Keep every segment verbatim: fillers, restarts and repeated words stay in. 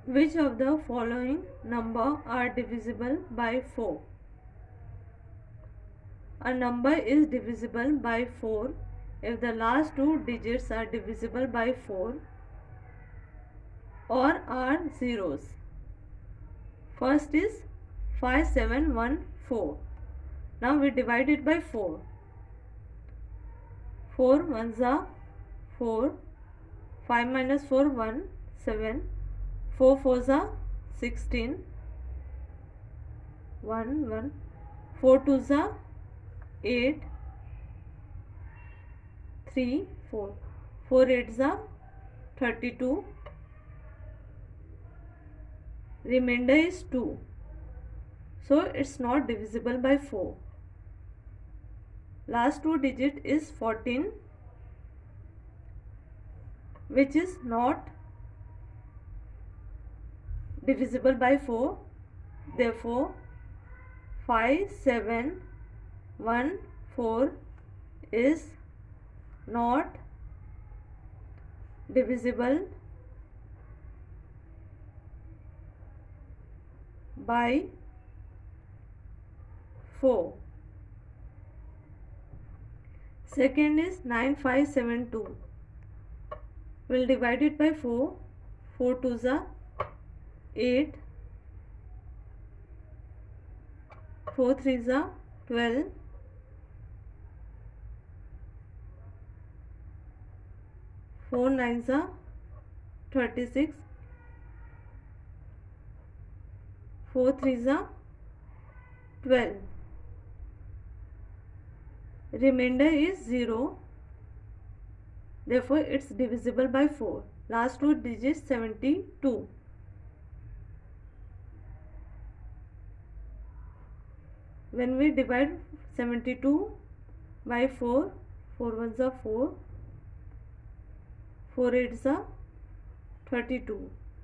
Which of the following number are divisible by four? A number is divisible by four if the last two digits are divisible by four or are zeros. First is five seven one four. Now we divide it by four. four ones are four, five minus four one, seven, four fours are sixteen, one one, four twos are eight, three four, four eights are thirty-two, remainder is two, so it's not divisible by four. Last two digit is fourteen, which is not divisible by four. Therefore five seven one four is not divisible by four. Second is nine five seven two. We'll divide it by four. four twos are eight, four threes are twelve, four nines are thirty-six, four threes are twelve. Remainder is zero. Therefore it's divisible by four. Last two digits seventy-two. When we divide seventy-two by four, four ones are four, four eights are thirty-two.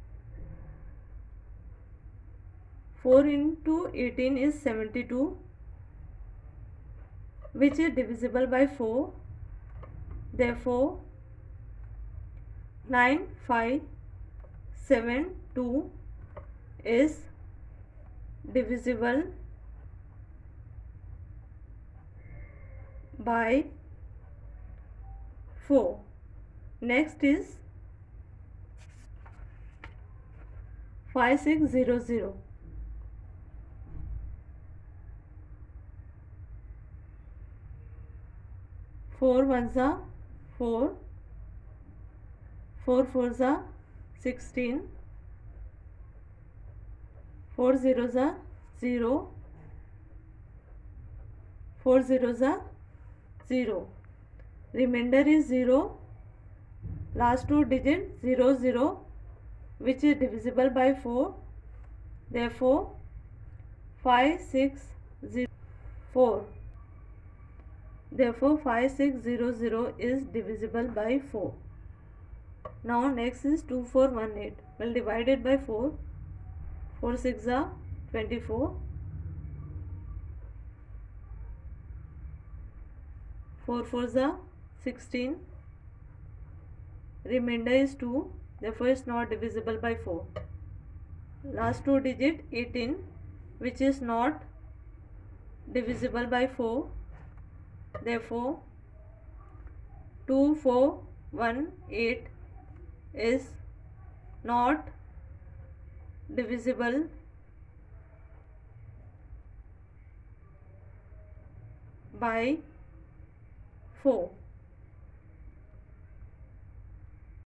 four into eighteen is seventy-two, which is divisible by four. Therefore nine five seven two is divisible by four. Next is five six zero zero. four ones are four, four fours are sixteen, four zeros are zero, four zeros are zero. Remainder is zero. Last two digits zero zero, which is divisible by four. Therefore five six zero four. Therefore five six zero zero is divisible by four. Now next is two four one eight. We'll divide it by four. four six are twenty-four. four fours are sixteen. Remainder is two. Therefore it's not divisible by four. Last two digit eighteen, which is not divisible by four. Therefore two four one eight is not divisible by four.